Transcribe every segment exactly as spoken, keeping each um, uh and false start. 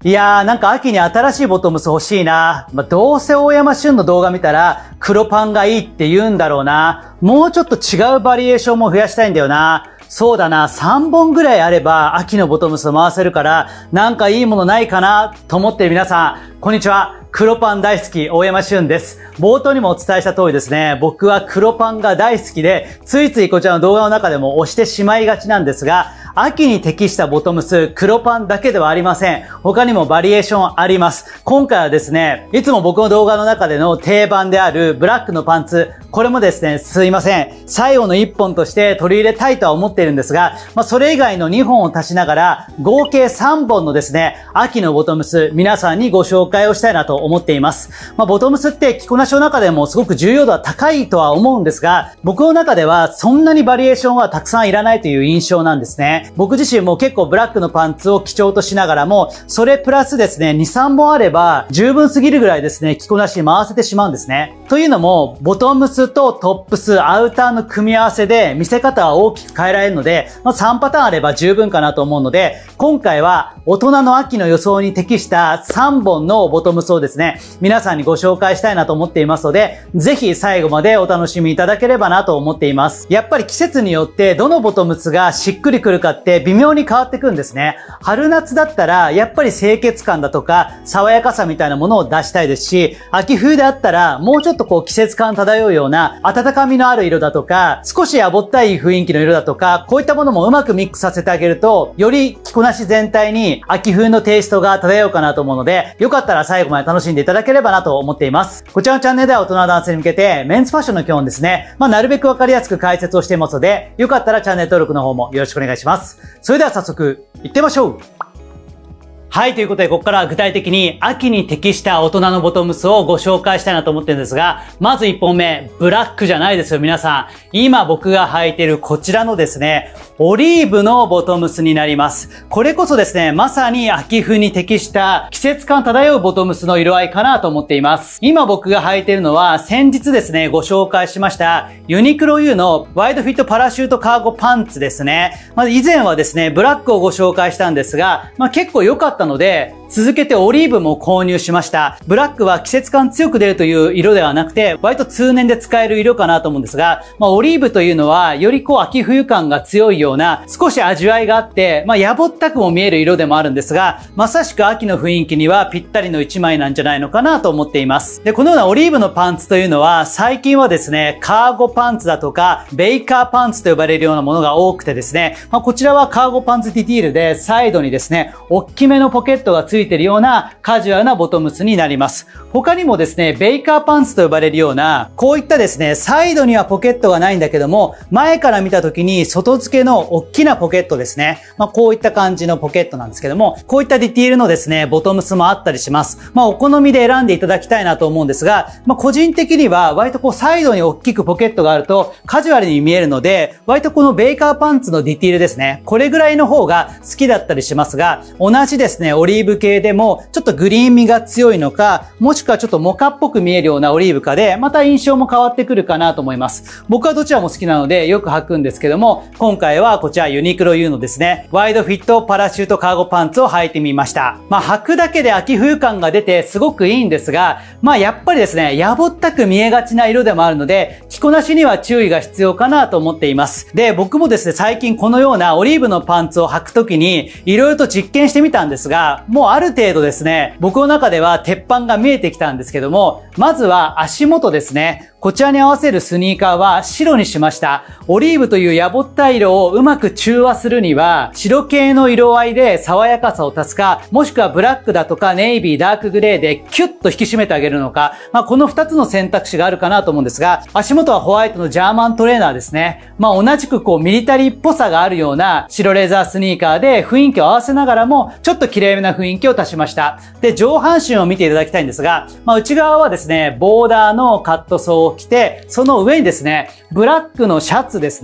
いやーなんか秋に新しいボトムス欲しいな。まあ、どうせ大山俊の動画見たら黒パンがいいって言うんだろうな。もうちょっと違うバリエーションも増やしたいんだよな。そうだな、さんぼんぐらいあれば秋のボトムスを回せるから、なんかいいものないかなと思っている皆さん、こんにちは。黒パン大好き、大山俊です。冒頭にもお伝えした通りですね、僕は黒パンが大好きで、ついついこちらの動画の中でも押してしまいがちなんですが、秋に適したボトムス、黒パンだけではありません。他にもバリエーションあります。今回はですね、いつも僕の動画の中での定番であるブラックのパンツ、これもですね、すいません。最後のいっぽんとして取り入れたいとは思っているんですが、まあ、それ以外のにほんを足しながら、合計さんぼんのですね、秋のボトムス、皆さんにご紹介をしたいなと思っています。まあ、ボトムスって着こなしの中でもすごく重要度は高いとは思うんですが、僕の中ではそんなにバリエーションはたくさんいらないという印象なんですね。僕自身も結構ブラックのパンツを基調としながらも、それプラスですね、に、さんぼんあれば十分すぎるぐらいですね、着こなしに回せてしまうんですね。というのも、ボトムスとトップス、アウターの組み合わせで見せ方は大きく変えられるので、まあ、さんパターンあれば十分かなと思うので、今回は大人の秋の装に適したさんぼんのボトムスをですね、皆さんにご紹介したいなと思っていますので、ぜひ最後までお楽しみいただければなと思っています。やっぱり季節によってどのボトムスがしっくりくるかって微妙に変わってくるんですね。春夏だったらやっぱり清潔感だとか爽やかさみたいなものを出したいですし、秋冬であったらもうちょっとこう季節感漂うような温かみのある色だとか、少しやぼったい雰囲気の色だとか、こういったものもうまくミックスさせてあげると、より着こなし全体に秋冬のテイストが漂うかなと思うので、よかったら最後まで楽しんでいただければなと思っています。こちらのチャンネルでは大人の男性に向けてメンズファッションの基本ですね、まあなるべくわかりやすく解説をしていますので、よかったらチャンネル登録の方もよろしくお願いします。それでは早速行ってみましょう。はい、ということで、ここからは具体的に秋に適した大人のボトムスをご紹介したいなと思ってるんですが、まずいっぽんめ、ブラックじゃないですよ、皆さん。今僕が履いているこちらのですね、オリーブのボトムスになります。これこそですね、まさに秋冬に適した季節感漂うボトムスの色合いかなと思っています。今僕が履いているのは、先日ですね、ご紹介しましたユニクロ U のワイドフィットパラシュートカーゴパンツですね。まあ、以前はですね、ブラックをご紹介したんですが、まあ、結構良かったので、続けてオリーブも購入しました。ブラックは季節感強く出るという色ではなくて、割と通年で使える色かなと思うんですが、まあオリーブというのはよりこう秋冬感が強いような少し味わいがあって、まあやぼったくも見える色でもあるんですが、まさしく秋の雰囲気にはぴったりの一枚なんじゃないのかなと思っています。で、このようなオリーブのパンツというのは最近はですね、カーゴパンツだとかベイカーパンツと呼ばれるようなものが多くてですね、まあこちらはカーゴパンツディティールでサイドにですね、大きめのポケットがついているようなカジュアルなボトムスになります。他にもですね、ベイカーパンツと呼ばれるような、こういったですね、サイドにはポケットがないんだけども、前から見た時に外付けの大きなポケットですね。まあこういった感じのポケットなんですけども、こういったディティールのですね、ボトムスもあったりします。まあお好みで選んでいただきたいなと思うんですが、まあ個人的には割とこうサイドに大きくポケットがあるとカジュアルに見えるので、割とこのベイカーパンツのディティールですね、これぐらいの方が好きだったりしますが、同じですね、オリーブ系でもちょっとグリーン味が強いのか、もしくはちょっとモカっぽく見えるようなオリーブかで、また印象も変わってくるかなと思います。僕はどちらも好きなのでよく履くんですけども、今回はこちらユニクロ U のですね、ワイドフィットパラシュートカーゴパンツを履いてみました。まあ履くだけで秋冬感が出てすごくいいんですが、まあやっぱりですね、やぼったく見えがちな色でもあるので、着こなしには注意が必要かなと思っています。で、僕もですね、最近このようなオリーブのパンツを履くときに、いろいろと実験してみたんですが、もうある程度ですね、僕の中では鉄板が見えてきたんですけども、まずは足元ですね。こちらに合わせるスニーカーは白にしました。オリーブというやぼったい色をうまく中和するには、白系の色合いで爽やかさを足すか、もしくはブラックだとかネイビー、ダークグレーでキュッと引き締めてあげるのか、まあこの二つの選択肢があるかなと思うんですが、足元はホワイトのジャーマントレーナーですね。まあ同じくこうミリタリーっぽさがあるような白レザースニーカーで雰囲気を合わせながらも、ちょっと綺麗めな雰囲気を足しました。で、上半身を見ていただきたいんですが、まあ内側はですね、ボーダーのカットソーを着て、その上にですね、ブラックのシャツですね。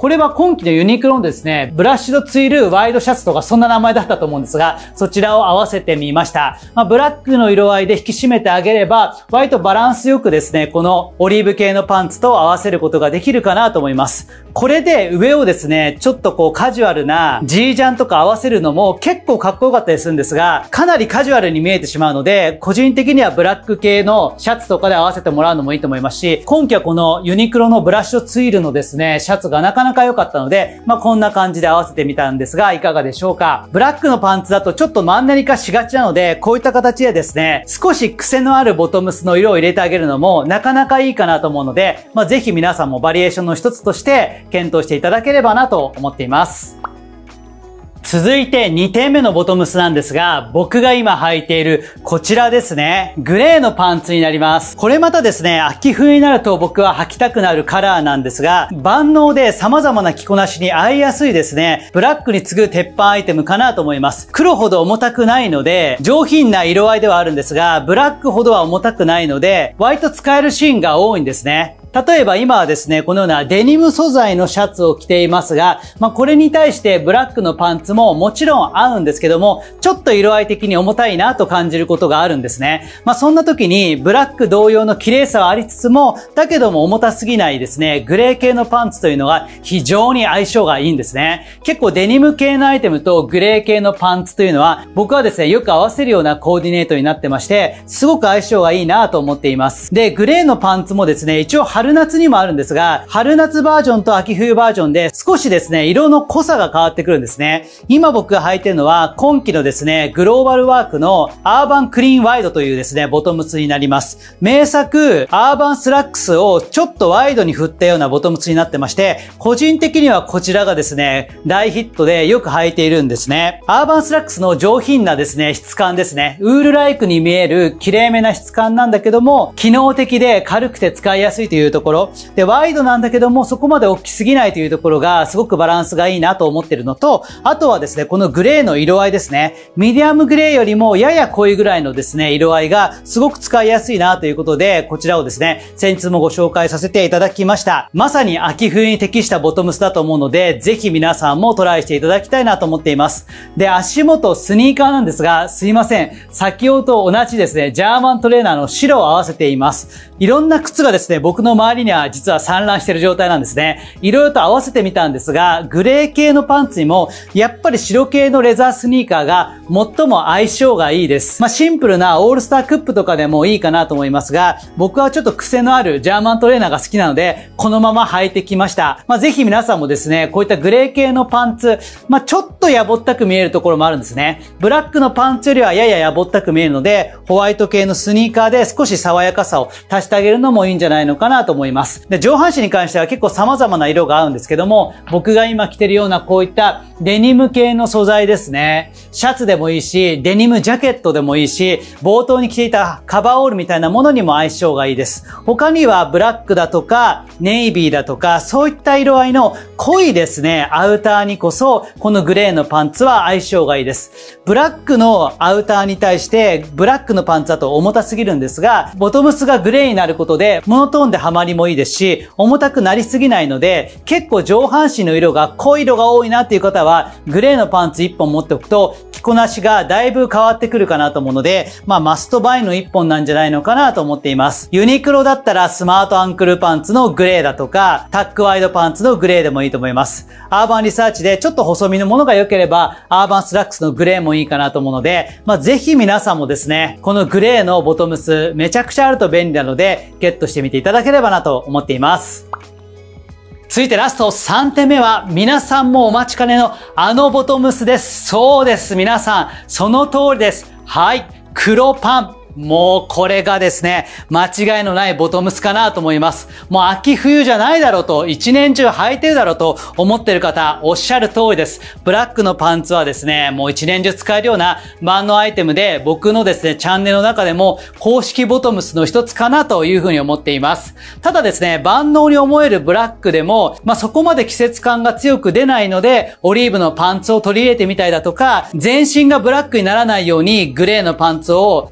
これは今期のユニクロのですね、ブラッシュドツイルワイドシャツとかそんな名前だったと思うんですが、そちらを合わせてみました。まあ、ブラックの色合いで引き締めてあげれば、割とバランスよくですね、このオリーブ系のパンツと合わせることができるかなと思います。これで上をですね、ちょっとこうカジュアルなジージャンとか合わせるのも結構かっこよかったりするんですが、かなりカジュアルに見えてしまうので、個人的にはブラック系のシャツとかで合わせてもらうのもいいと思いますし、今季はこのユニクロのブラッシュツイルのですね、シャツがなかなか良かったので、まあこんな感じで合わせてみたんですが、いかがでしょうか。ブラックのパンツだとちょっとマンネリ化しがちなので、こういった形でですね、少し癖のあるボトムスの色を入れてあげるのもなかなかいいかなと思うので、まあぜひ皆さんもバリエーションの一つとして検討していただければなと思っています。続いてにてんめのボトムスなんですが、僕が今履いているこちらですね。グレーのパンツになります。これまたですね、秋冬になると僕は履きたくなるカラーなんですが、万能で様々な着こなしに合いやすいですね、ブラックに次ぐ鉄板アイテムかなと思います。黒ほど重たくないので、上品な色合いではあるんですが、ブラックほどは重たくないので、割と使えるシーンが多いんですね。例えば今はですね、このようなデニム素材のシャツを着ていますが、まあこれに対してブラックのパンツももちろん合うんですけども、ちょっと色合い的に重たいなと感じることがあるんですね。まあそんな時にブラック同様の綺麗さはありつつも、だけども重たすぎないですね、グレー系のパンツというのが非常に相性がいいんですね。結構デニム系のアイテムとグレー系のパンツというのは、僕はですね、よく合わせるようなコーディネートになってまして、すごく相性がいいなと思っています。で、グレーのパンツもですね、一応春夏にもあるんですが、春夏バージョンと秋冬バージョンで少しですね、色の濃さが変わってくるんですね。今僕が履いてるのは今季のですね、グローバルワークのアーバンクリーンワイドというですね、ボトムスになります。名作アーバンスラックスをちょっとワイドに振ったようなボトムスになってまして、個人的にはこちらがですね、大ヒットでよく履いているんですね。アーバンスラックスの上品なですね、質感ですね。ウールライクに見える綺麗めな質感なんだけども、機能的で軽くて使いやすいというところ。で、ワイドなんだけども、そこまで大きすぎないというところが、すごくバランスがいいなと思っているのと、あとはですね、このグレーの色合いですね。ミディアムグレーよりもやや濃いぐらいのですね、色合いがすごく使いやすいなということで、こちらをですね、先日もご紹介させていただきました。まさに秋冬に適したボトムスだと思うので、ぜひ皆さんもトライしていただきたいなと思っています。で、足元スニーカーなんですが、すいません。先ほどと同じですね、ジャーマントレーナーの白を合わせています。いろんな靴がですね、僕の周りには実は散乱している状態なんですね。いろいろと合わせてみたんですが、グレー系のパンツにも、やっぱり白系のレザースニーカーが最も相性がいいです。まあ、シンプルなオールスタークップとかでもいいかなと思いますが、僕はちょっと癖のあるジャーマントレーナーが好きなので、このまま履いてきました。まあ、ぜひ皆さんもですね、こういったグレー系のパンツ、まあ、ちょっとやぼったく見えるところもあるんですね。ブラックのパンツよりはやややぼったく見えるので、ホワイト系のスニーカーで少し爽やかさを足してあげるのもいいんじゃないのかなと思います。で、上半身に関しては結構様々な色が合うんですけども、僕が今着てるようなこういったデニム系の素材ですね。シャツでもいいし、デニムジャケットでもいいし、冒頭に着ていたカバーオールみたいなものにも相性がいいです。他にはブラックだとか、ネイビーだとか、そういった色合いの濃いですね、アウターにこそ、このグレーのパンツは相性がいいです。ブラックのアウターに対して、ブラックのパンツだと重たすぎるんですが、ボトムスがグレーになることで、モノトーンでハマりもいいですし、重たくなりすぎないので、結構上半身の色が濃い色が多いなっていう方は、グレーのパンツいっぽん持っておくと、着こなしがだいぶ変わってくるかなと思うので、まあマストバイのいっぽんなんじゃないのかなと思っています。ユニクロだったらスマートアンクルパンツのグレーだとか、タックワイドパンツのグレーでもいいと思います。アーバンリサーチでちょっと細身のものが良ければ、アーバンスラックスのグレーもいいかなと思うので、まあぜひ皆さんもですね、このグレーのボトムスめちゃくちゃあると便利なので、ゲットしてみていただければなと思っています。続いてラストさんてんめは皆さんもお待ちかねのあのボトムスです。そうです。皆さん、その通りです。はい。黒パン。もうこれがですね、間違いのないボトムスかなと思います。もう秋冬じゃないだろうと、一年中履いてるだろうと思ってる方、おっしゃる通りです。ブラックのパンツはですね、もう一年中使えるような万能アイテムで、僕のですね、チャンネルの中でも公式ボトムスの一つかなというふうに思っています。ただですね、万能に思えるブラックでも、まあ、そこまで季節感が強く出ないので、オリーブのパンツを取り入れてみたりだとか、全身がブラックにならないようにグレーのパンツを取り入れてみ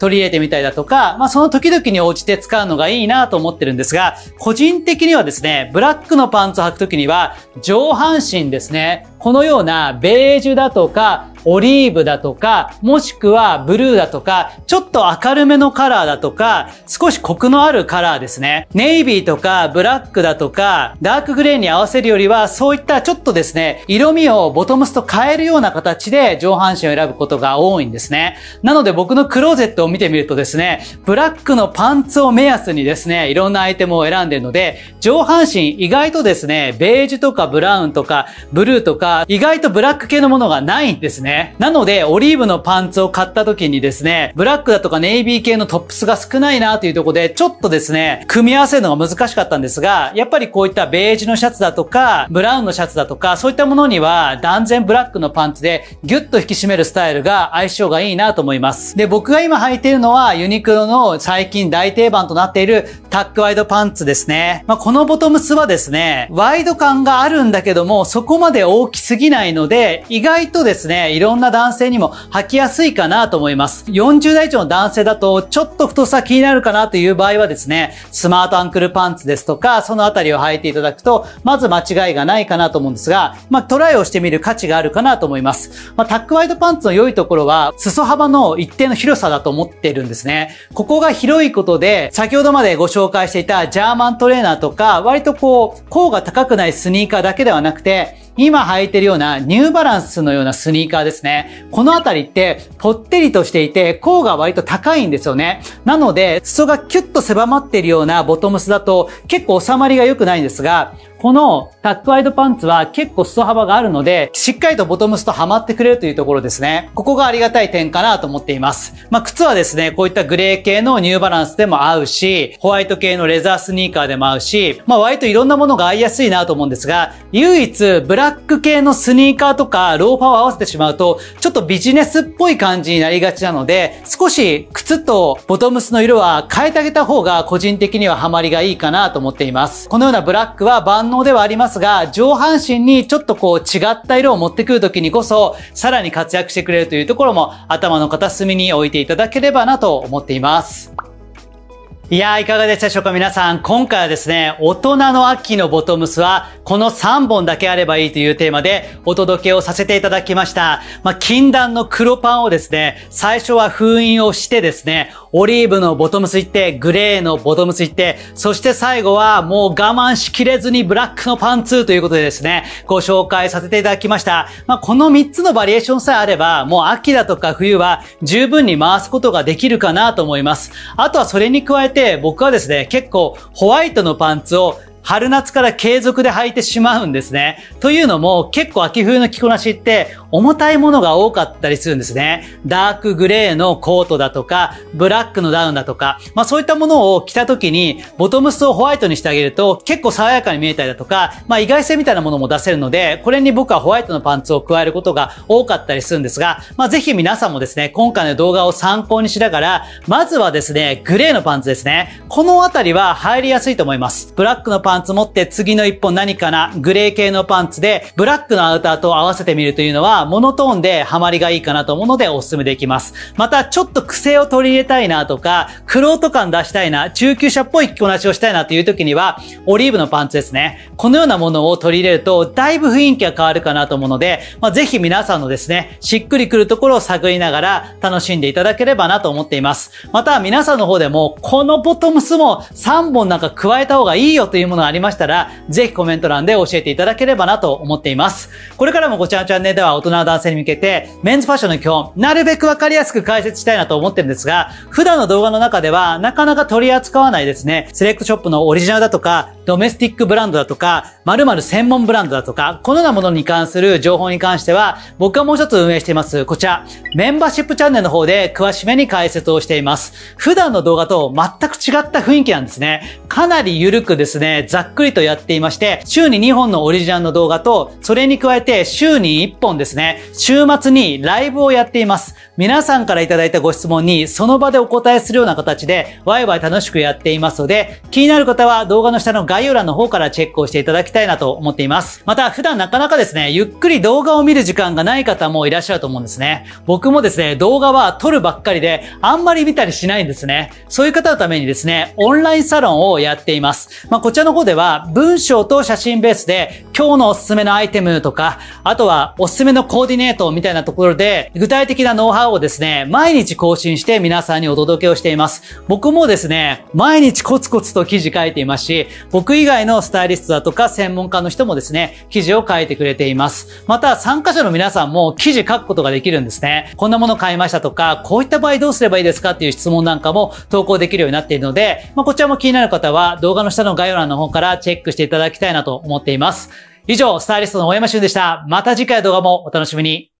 みたりだとか、まあその時々に応じて使うのがいいなと思ってるんですが、個人的にはですね、ブラックのパンツを履く時には、上半身ですね、このようなベージュだとか、オリーブだとか、もしくはブルーだとか、ちょっと明るめのカラーだとか、少しコクのあるカラーですね。ネイビーとかブラックだとか、ダークグレーに合わせるよりは、そういったちょっとですね、色味をボトムスと変えるような形で上半身を選ぶことが多いんですね。なので僕のクローゼットを見てみるとですね、ブラックのパンツを目安にですね、いろんなアイテムを選んでいるので、上半身意外とですね、ベージュとかブラウンとかブルーとか、意外とブラック系のものがないんですね。なので、オリーブのパンツを買った時にですね、ブラックだとかネイビー系のトップスが少ないなというところで、ちょっとですね、組み合わせるのが難しかったんですが、やっぱりこういったベージュのシャツだとか、ブラウンのシャツだとか、そういったものには断然ブラックのパンツでギュッと引き締めるスタイルが相性がいいなと思います。で、僕が今履いているのはユニクロの最近大定番となっているタックワイドパンツですね。まあ、このボトムスはですね、ワイド感があるんだけども、そこまで大きすぎないので、意外とですね、いろんな男性にも履きやすいかなと思います。よんじゅう代以上の男性だと、ちょっと太さ気になるかなという場合はですね、スマートアンクルパンツですとか、そのあたりを履いていただくと、まず間違いがないかなと思うんですが、まあ、トライをしてみる価値があるかなと思います。まあ、タックワイドパンツの良いところは、裾幅の一定の広さだと思っているんですね。ここが広いことで、先ほどまでご紹介していたジャーマントレーナーとか、割とこう、甲が高くないスニーカーだけではなくて、今履いてるようなニューバランスのようなスニーカーですね。このあたりってぽってりとしていて甲が割と高いんですよね。なので裾がキュッと狭まっているようなボトムスだと結構収まりが良くないんですが、このタックワイドパンツは結構裾幅があるので、しっかりとボトムスとはまってくれるというところですね。ここがありがたい点かなと思っています。まあ、靴はですね、こういったグレー系のニューバランスでも合うし、ホワイト系のレザースニーカーでも合うし、まあ、割といろんなものが合いやすいなと思うんですが、唯一ブラック系のスニーカーとかローファーを合わせてしまうと、ちょっとビジネスっぽい感じになりがちなので、少し靴とボトムスの色は変えてあげた方が個人的にはハマりがいいかなと思っています。このようなブラックは万能ではありますが、上半身にちょっとこう違った色を持ってくるときにこそ、さらに活躍してくれるというところも頭の片隅に置いていただければなと思っています。いやー、いかがでしたでしょうか皆さん。今回はですね、大人の秋のボトムスはこのさんぼんだけあればいいというテーマでお届けをさせていただきました。まあ、禁断の黒パンをですね、最初は封印をしてですね、オリーブのボトムス行って、グレーのボトムス行って、そして最後はもう我慢しきれずにブラックのパンツということでですね、ご紹介させていただきました。まあ、このみっつのバリエーションさえあれば、もう秋だとか冬は十分に回すことができるかなと思います。あとはそれに加えて、僕はですね、結構ホワイトのパンツを春夏から継続で履いてしまうんですね。というのも結構秋冬の着こなしって重たいものが多かったりするんですね。ダークグレーのコートだとか、ブラックのダウンだとか、まあそういったものを着た時にボトムスをホワイトにしてあげると結構爽やかに見えたりだとか、まあ意外性みたいなものも出せるので、これに僕はホワイトのパンツを加えることが多かったりするんですが、まあぜひ皆さんもですね、今回の動画を参考にしながら、まずはですね、グレーのパンツですね。このあたりは入りやすいと思います。ブラックのパンツ持って次の一本何かな、グレー系のパンツでブラックのアウターと合わせてみるというのはモノトーンでハマりがいいかなと思うのでお勧めできます。またちょっと癖を取り入れたいなとか、クロート感出したいな、中級者っぽい着こなしをしたいなという時にはオリーブのパンツですね。このようなものを取り入れるとだいぶ雰囲気が変わるかなと思うので、まあ、ぜひ皆さんのですね、しっくりくるところを探りながら楽しんでいただければなと思っています。また皆さんの方でもこのボトムスもさんぼんなんか加えた方がいいよというものがありましたら、ぜひコメント欄で教えていただければなと思っています。これからもこちらのチャンネルでは大人の男性に向けてメンズファッションの基本、なるべくわかりやすく解説したいなと思ってるんですが、普段の動画の中ではなかなか取り扱わないですね、セレクトショップのオリジナルだとか、ドメスティックブランドだとか、〇〇専門ブランドだとか、このようなものに関する情報に関しては、僕がもう一つ運営しています、こちら、メンバーシップチャンネルの方で詳しめに解説をしています。普段の動画と全く違った雰囲気なんですね。 かなり緩くですね、ざっくりとやっていまして、週ににほんのオリジナルの動画と、それに加えて週にいっぽんですね、週末にライブをやっています。皆さんからいただいたご質問にその場でお答えするような形でワイワイ楽しくやっていますので、気になる方は動画の下の概要欄の方からチェックをしていただきたいなと思っています。また普段なかなかですね、ゆっくり動画を見る時間がない方もいらっしゃると思うんですね。僕もですね、動画は撮るばっかりであんまり見たりしないんですね。そういう方のためにですね、オンラインサロンをやっています。まあ、こちらの方では文章と写真ベースで今日のおすすめのアイテムとか、あとはおすすめのコーディネートみたいなところで具体的なノウハウをですね、毎日更新して皆さんにお届けをしています。僕もですね、毎日コツコツと記事書いていますし、僕以外のスタイリストだとか専門家の人もですね、記事を書いてくれています。また参加者の皆さんも記事書くことができるんですね。こんなもの買いましたとか、こういった場合どうすればいいですかっていう質問なんかも投稿できるようになっているので、まあ、こちらも気になる方は動画の下の概要欄の方からチェックしていただきたいなと思っています。以上、スタイリストの大山俊でした。また次回の動画もお楽しみに。